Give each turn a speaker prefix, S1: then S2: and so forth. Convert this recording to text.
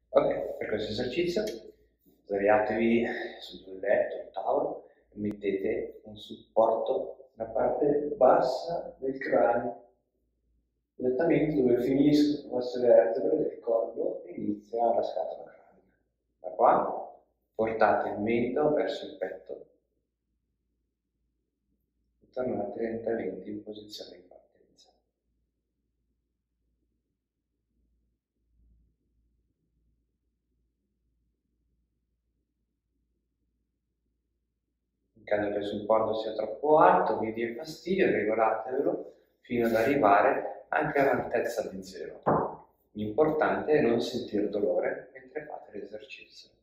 S1: Ok, per questo esercizio sdraiatevi sul letto, sul tavolo e mettete un supporto nella parte bassa del cranio, esattamente dove finiscono le vostre vertebre del collo e inizia la scatola cranica. Da qua portate il mento verso il petto e tornate lentamente in posizione di partenza. In caso che il supporto sia troppo alto, vi dia fastidio, regolatevelo fino ad arrivare anche all'altezza di zero. L'importante è non sentire dolore mentre fate l'esercizio.